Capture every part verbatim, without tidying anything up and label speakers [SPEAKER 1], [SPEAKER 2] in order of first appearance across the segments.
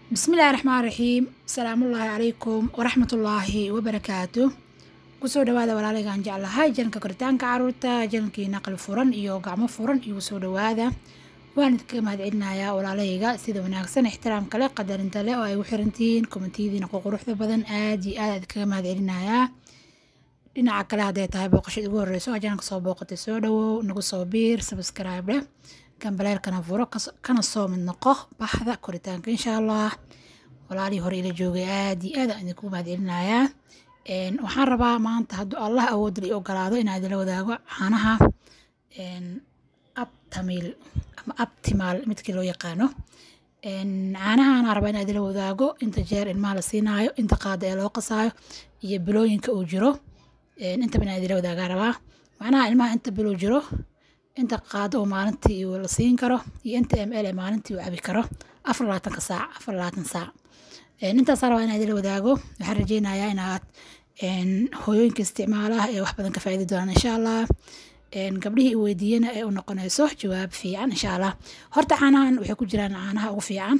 [SPEAKER 1] بسم الله الرحمن الرحيم. السلام الله عليكم ورحمة الله وبركاته. kusoo dhawaada walaaleyga aan jeclahay janka koritaanka caruurta jankii naqal furan iyo gacmo furan iyo soo dhawaada waan idinka mahadcelinayaa walaaleyga sida wanaagsan ixtiraamka leh qadarinta leh oo ay u xirantiin kommentiidina quruxda badan aad iyo aad idinka mahadcelinayaa. dhinaca kale haday tahay booqashada ugu horeyso janka soo booqatay soo dhawow nagu soo biir subscribe leh gambaleelkana furo kana soo mid noqo baxda koritaanka insha Allah. walaalii hore ila joogay aad iyo aad aan idinku mahadcelinayaa. een waxaan rabaa maanta hadduu Allah awood leh ogolaado in aad la wadaago caanaha een Aptamil ama Aptimal midkii loo yaqaano. een caanaha aan rabaa in aad la wadaago inta jeer ilmaha la siinaayo inta qaada ee loo qasaayo iyo bilooyinka uu jiro. een inta bana aad la wadaaga rabaa macnaha ilmaha inta biloo jiro inta qaado oo maalintii uu la siin karo iyo inta ml ee maalintii uu cabi karo afar iyo labaatan saac afar iyo labaatan saac. een intaas rabaa in aad la wadaago waxaan rajeynayaa inaad een hooyooyinka isticmaalaha ee wax badan ka faa'iido doonaan insha Allah. een gabdhihii weydiiyana ay u noqonayso jawaab fiican insha Allah. horta caanahan waxay ku jiraan caanaha ugu fiican.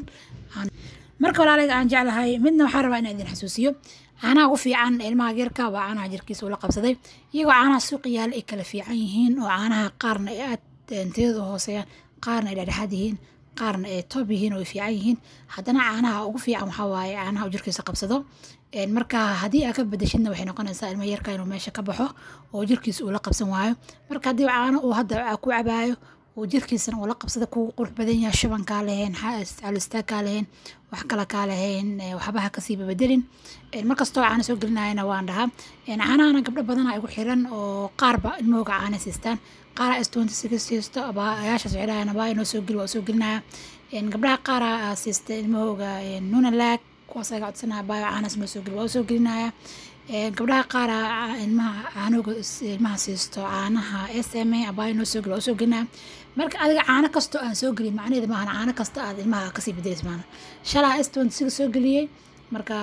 [SPEAKER 1] marka walaaleyga aan jeclahay midna waxaan rabaa in aan idin xasuusiyo caanaha ugu fiican ilmaha yarka waa caanaha jirkiisa la qabsaday iyagoo caanaha suuq yaal ay kala fiican yihiin oo caanaha qaarna ay aad tayada hooseeyaan qaarna ay dhexdhexaad yihiin qaarna ay top yihiin oo fiican yihiin haddana caanaha ugu fiican waxa waaye caanaha jirkiisa qabsado. een marka haddii aad ka bedeshidna waxay noqonaysaa ilmo yarka inuu meesha ka baxo oo jirkiisa uu la qabsan waayo. marka haddii caano uu hadda ku cabaayo oo jirkiisana uu la qabsado ku qurux badan yahay shuban ka leheen xaalista ka leheen wax kala ka leheen waxba ka sii bedelin. een markastoo caano soo gelinayna waan dhahaa een caanaha gabdho badan ay ugu xiran oo qaarba ilmahooga caano siistaan qaar is twenty six siisto aba ayaasha socdaayna baa inoo soo geli waa soo gelinaya. een gabdhaha qaar siista ilmahooga Nunalak kuwaas ay codsanaa baa caano soo geli waa soo gelinaya. een gabdhaha qaar ilmaha caanoga ilmaha siisto caanaha S M A aba inoo soo geli waa soo gelinaya. marka adiga caano kasto aan soo gelin macnaheedu ma aha caano kasta aad ilmaha ka sii bedelis maana shalaa is twenty six soo geliyay marka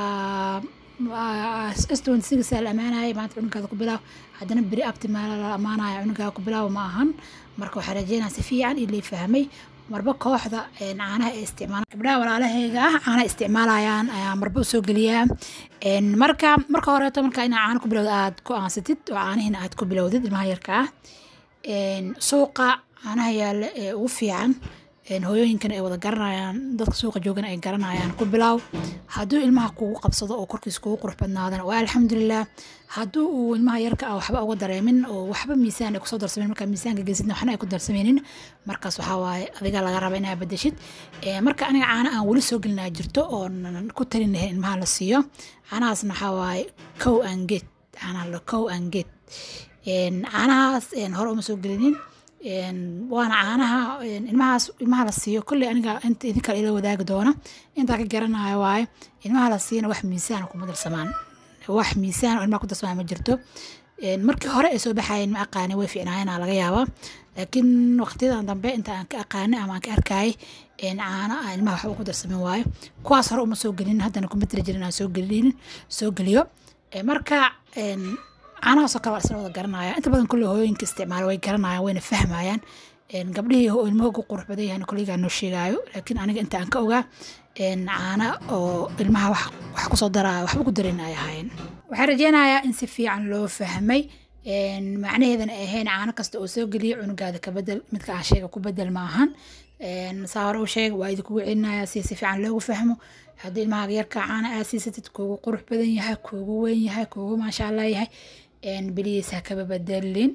[SPEAKER 1] is twenty six la amaanay maanta cunugaada ku bilaaw haddana biri Aptimal la amaanay cunugaada ku bilaaw ma ahan. marka waxa rajeynaa si fiican ilaa fahmay marba kooxda een caanaha ay isticmaalaan gabdhaha walaalahayga ah caanaha isticmaalayaan ayaa marba soo geliyaa. een marka marka hore marka in caano ku bilowdo aad ku aansatid oo caanahina aad ku bilowdid ilmaha yarka ah een suuqa caanaha yaal ee ugu fiican een hooyooyinkan ay wada garanayaan dadka suuqa joogan ay garanayaan ku bilaaw hadduu ilmaha kugu qabsado oo korkiisa kugu qurux badnaadana waa alxamdulillah. hadduu uu ilmaha yarka ah waxba uga dareemin oo waxba miisaan ay ku soo darsameen marka miisaanka geysidna waxna ay ku darsameenin markaas waxa waaye adiga laga raba inaad bedeshid. ee marka aniga caana aan wali soo gelinaa jirto oo ku talin lahayn ilmaha la siiyo caanahaasna waxa waaye cow and get caanaha la cow and get. een caanahaas een hore uma soo gelinin een waana caanaha een ilmahaas ilmaha la siiyo kulli aniga inta idinka ila wadaagi doona inta ka garanayo waaye ilmaha la siina wax miisaan ku madarsamaan wax miisaan oo ilmaha ku darsamaan ma jirto. een markii hore ay soo baxayeen ma aqaani way fiicnaayeen laga yaabaa laakiin waqtiyadan dambe inta aan ka aqaani ama aan ka arkay een caana ilmaha wax ku darsamaan waaye kuwaas hore uma soo gelin haddana kuma tiri jirin aan soo gelin soo geliyo. ee marka een caanaha soo kala isla wada garanaya inta badan kulli hooyooyinka isticmaal way garanayaan wayna fahmayaan. een gabdhihii oo ilmahooga qurux badan yahay kulliga noo sheegayo laakiin aniga inta aan ka ogaa een caana oo ilmaha wax wax ku soo daraa waxba ku darinay ahayn. waxaan rajeynayaa in si fiican loo fahmay een macnaheedana ay ahayn caano kasta oo soo geliyo cunugaada ka bedel midka aan sheega ku bedel ma ahan. een saaro u sheeg waa idinku wicinayaa si si fiican loogu fahmo haddii ilmaha yarka caana aad siisatid kuugu qurux badan yahay kuugu weyn yahay kuugu maasha Allah yahay een biliisa ka bedelin.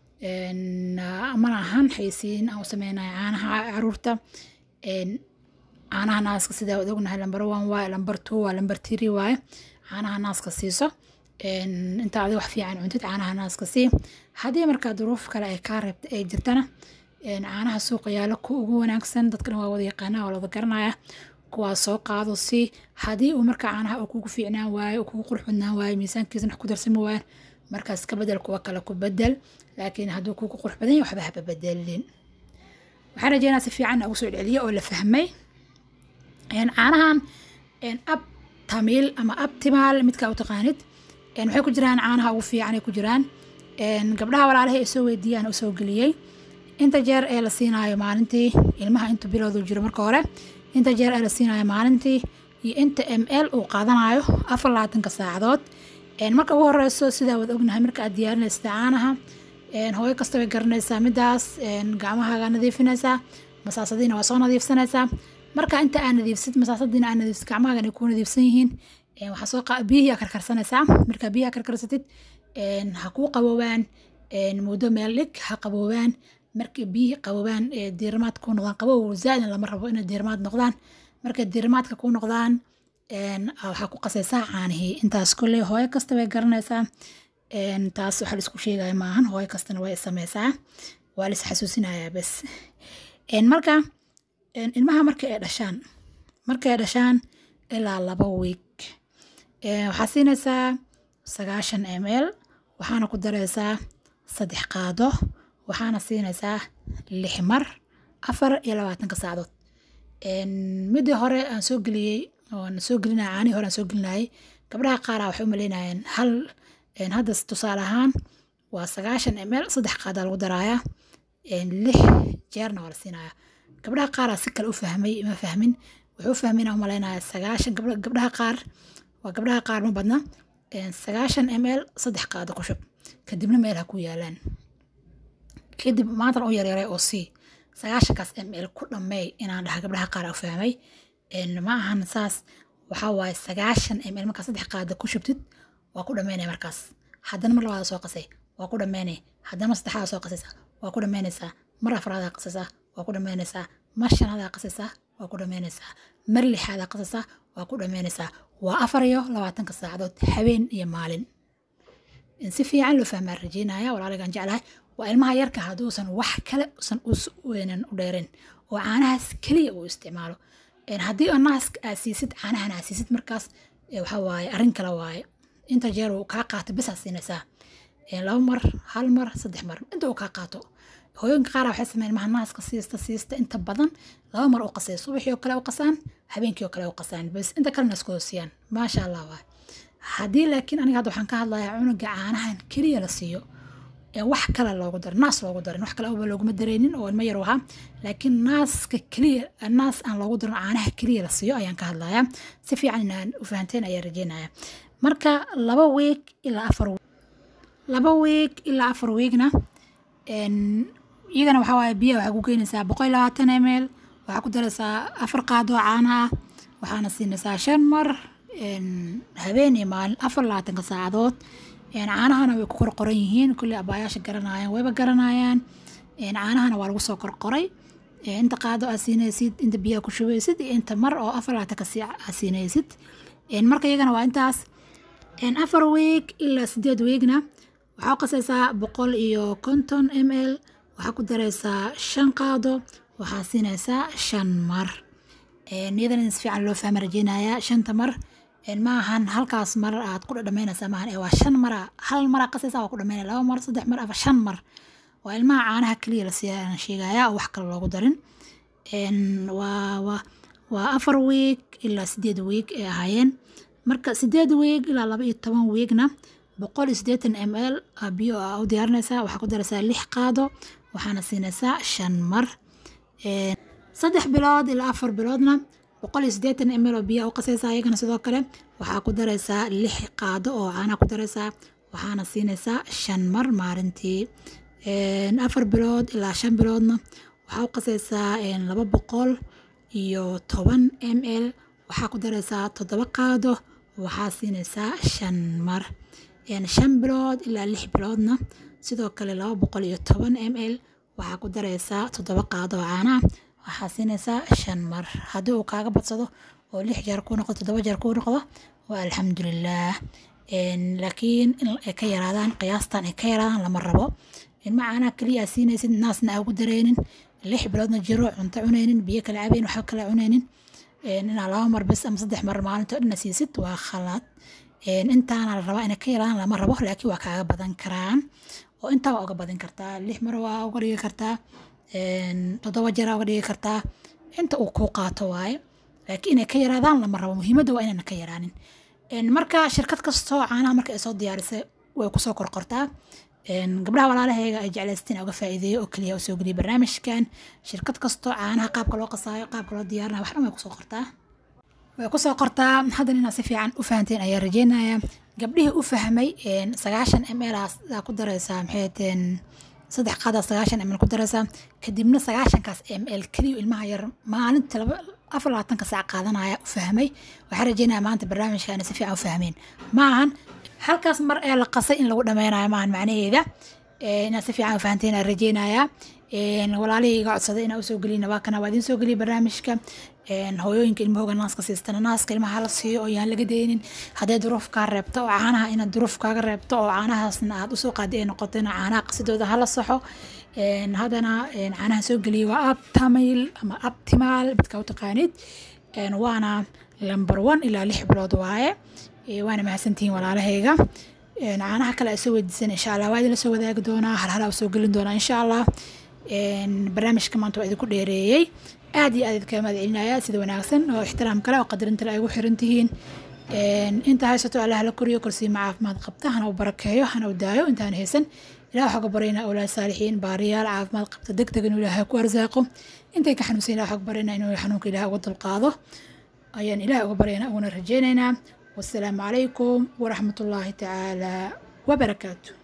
[SPEAKER 1] een amana ahan xaysiin aan sameynay caanaha caruurta. een caanaha naaska sida wada ognahay lambar one waa lambar two waa lambar three waaye caanaha naaska siiso. een inta adiga wax fiican cuntid caanaha naaska sii haddii marka duruuf kale ay ka reebto ay jirtana een caanaha suuqa yaalo ku ugu wanaagsan dadkana waa wada yaqaanaa waa wada garanaya kuwaas soo qaado si haddii uu marka caanaha uu kugu fiicnaan waayo uu kugu qurux badnaan waayo miisaankiisana wax ku darsami waayo markaas ka bedel kuwa kale ku bedel laakiin hadduu kugu qurux badan yahay waxba ha bedelin. waxaan rajeynayaa si fiican ugu soo celiyo oo la fahmay. een caanahan een Aptamil ama Aptimal midka u taqaanid een waxay ku jiraan caanaha ugu fiican ay ku jiraan. een gabdhaha walaalahay ay soo weydiiyaan oo soo geliyay inta jeer ee la siinaayo maalintii ilmaha inta bilowdu jiro marka hore inta jeer ee la siinaayo maalintii iyo inta ml uu qaadanayo afar iyo labaatanka saacadood. marka ugu horeyso sidaa wada ognahay marka aad diyaarinaysa caanaha hooyo kasta way garanaysaa midaas gacmahaaga nadiifinaysaa masaasadiina waa soo nadiifsanaysaa marka inta aad nadiifsid masaasadiina aad nadiifsid gacmahaaga ay ku nadiifsan yihiin waxaa soo biyaha karkarsanaysaa marka biyaha karkarsatid ha kuu qaboobaan muddo meel dhig ha qaboobaan marka biyaha qaboobaan diirmaad ku noqdaan qabow zaadin lama rabo inay diirmaad noqdaan marka diirmaadka ku noqdaan waxaa ku qasaysaa caanihii intaas kolley hooyo kasta way garanaysaa taas waxa la isku sheegaya maahan hooyo kastana way samaysaa waa la is xasuusinayaa bas marka ilmaha marka ay dhashaan marka ay dhashaan ilaa laba week waxaa siinaysaa sagaashan ml waxaana ku daraysaa saddex qaado waxaana siinaysaa lix mar afar iyo labaatanka saacadood midii hore aan soo geliyey oon soo gelinaya caanihii hore aan soo gelinayay gabdhaha qaara waxay u malaynayeen hal hadda tusaale ahaan waa sagaashan ml saddex qaadaa lagu daraaya lix jeerna waa la siinaya gabdhaha qaaraa si kale u fahmay ma fahmin wuxuu u fahmayna u malaynaya sagaashan gabdhaha qaar waa gabdhaha qaar ma badna sagaashan ml saddex qaado ku shub kadibna meel ha ku yaalaan kadib maanta u yaryaray oo sii sagaashankaas ml ku dhammeey inaan dhaha gabdhaha qaar u fahmay ma ahan saas waxaa waaye sagaashan ml markaa saddex qaado ku shubtid waa ku dhammeynaya markaas haddana mar labaada soo qasay waa ku dhammeynaya haddana mar saddexaada soo qasaysaa waa ku dhammeynaysaa mar afraadaa qasaysaa waa ku dhammeynaysaa mar shanaadaa qasaysaa waa ku dhammeynaysaa mar lixaadaa qasaysaa waa ku dhammeynaysaa waa afar iyo labaatanka saacadood habeen iyo maalin si fiican loo fahmaa rajeynaya walaaligaan jeclahay waa ilmaha yarka hadduusan wax kale usan uweynan u dheerin oo caanahaas keliya uu isticmaalo haddii naaska aad siisid caanahan aad siisid markaas waxaa waaye arrin kale waaye inta jeer uu kaa qaato bisaa siinaysaa laba mar hal mar saddex mar inta uu kaa qaato hooyooyinka qaar waxay sameeyaan ilmaha naaska siista siista inta badan laba mar u qasay subaxii oo kale u qasaan habeenkii oo kale u qasaan bas inta kalena isku hoosiyaan maasha allah waay haddii laakiin aniga hadda waxaan ka hadlayaa cunuga caanahan keliya la siiyo wax kale loogu darin naas loogu darin wax kale oo looguma dareynin oo ilmo yar ahaa laakiin naaska keliya naas aan loogu darin caanaha keliya la siiyo ayaan ka hadlayaa si fiican inaan u fahanteen ayaan rajeynaya marka laba week ilaa afar laba week ilaa afar weekna iyagana waxaa waaye biyaha waxaa ku geynaysaa boqol iyo labaatan ml waxaa ku daraysaa afar qaado caanaha waxaana siinaysaa shan mar habeen iyo maalin afar iyo labaatanka saacadood caanahana way ku qorqoran yihiin kulli abaayaasha garanayaan wayba garanayaan caanahana waa lagu soo qorqoray inta qaado aad siinaysid inta biyaha ku shubaysid iyo inta mar oo afar iyo labaatanka aad siinaysid marka iyagana waa intaas afar week ilaa sideed weekna waxaa u qasaysaa boqol iyo konton ml waxaa ku daraysaa shan qaado waxaa siinaysaa shan mar iyadana si fiican loo fahma rajeynayaa shanta mar maahan halkaas mar aad ku dhadhamaynaysaa maahan waa shan mara hal mara qasaysaa waa ku dhamaynaya laba mar saddex mar afar shan mar waa ilmaha caanaha keliya la siiyaan sheegayaa oo wax kale loogu darin waa waa afar week ilaa sideed week ay ahaayeen marka sideed week ilaa laba iyo toban weekna boqol iyo siddeetan ml biyo aa u diyaarinaysaa waxaa ku daraysaa lix qaado waxaana siinaysaa shan mar saddex bilood ilaa afar biloodna boqol iyo siddeetan ml oo biyo u qasaysaa iyagana sidoo kale waxaa ku daraysaa lix qaado oo caana ku daraysaa waxaana siinaysaa shan mar maalintii afar bilood ilaa shan biloodna waxaa u qasaysaa laba boqol iyo toban ml waxaa ku daraysaa toddoba qaado waxaa siinaysaa shan mar shan bilood ilaa lix biloodna sidoo kale laba boqol iyo toban ml waxaa ku daraysaa toddoba qaado oo caana waxaa siinaysaa shan mar haddii uu kaaga badsado oo lix jeer ku noqdo toddoba jeer ku noqdo waa alxamdulilah laakiin in ay ka yaraadaan qiyaastan ay ka yaraadaan lama rabo ilma caanaha keliya aa siinaysid naasna aa ugu dareynin lix biloodna jiro cunto cunaynin biyo kala cabayn waxa kala cunaynin inaa laba mar bas ama saddex mar maalinta dhanna siisid waa khalad intaana la rabaa inay ka yaraadaan lama rabo laakiin waa kaaga badan karaan oo intaa waa uga badan kartaa lix mar waa uga dhigi kartaa toddoba jeer uga dhigi kartaa inta uu kuu qaato waaye laakiin inay ka yaraadaan lama rabo muhiimadda waa inayna ka yaraanin marka shirkad kastoo caanaha marka ay soo diyaarisay way kusoo korqortaa gabdhaha walaalahayga ay jeclaysteen uga faa'iideeyo oo kaliya soo geliya barnaamijkan shirkad kastoo caanaha qaabka loo qasaayo qaabka loo diyaarinayo wax dhan way kusoo qortaa way ku soo qortaa haddana inaad si fiican u fahanteen ayaa rajeynayaa gabdhihii u fahmay sagaashan ml aa ku daraysaa maxay teen saddex qaada sagaashan ml ku daraysaa kadibna sagaashankaas ml kaliya ilmaha yar maalinta laba afar iyo labaatanka saac qaadanaya u fahmay waxaan rajeynayaa maanta barnaamijkaana si fiican u fahmeen maahan halkaas mar ee la qasay in lagu dhameynayo maahan macnaheeda inaad si fiican u fahanteen aan rajeynayaa walaalihii iga codsaday inaan usoo geliyna waa kana waa idiin soo geliyay barnaamijka hooyooyinka ilmahooga naaska siistana naaska ilmaha la siiyo oo yaan laga deynin haddee duruuf kaa reebto oo caanaha inaad duruuf kaaga reebto oo caanahaasna aad usoo qaadi ay noqoto ina caanaha qasidooda hala saxo haddana caanaha soo geliyay waa abtamil ama abtimaal midkaa u taqaanid waana lamber one ilaa lix bilood waaye waana mahadsantihiin walaalahayga caanaha kale ay soo weydiisan insha allah waa idinla soo wadaagi doonaa hal halaa soo gelin doonaa insha allah barnaamijka maanta waa idinku dheereeyey aad iyo aad idinkaga mahad celinayaa sida wanaagsan oo ixtiraam kale oo qadarinta le ay ugu xiran tihiin inta haysato allah la koriyo korsiima caafimaad qabta hana u barakeeyo hana u daayo intaan haysan ilaah waxaa ka baryaynaa awlaad saalixiin baariyaal caafimaad qabta deg deg inuu ilaahay ku arsaaqo intay ka xanuunsan ilaah waxaa ka baryaynaa inuu xanuunka ilaah uga dulqaado ayaan ilaah uga baryaynaa uguna rajeynaynaa والسلام عليكم ورحمة الله تعالى وبركاته.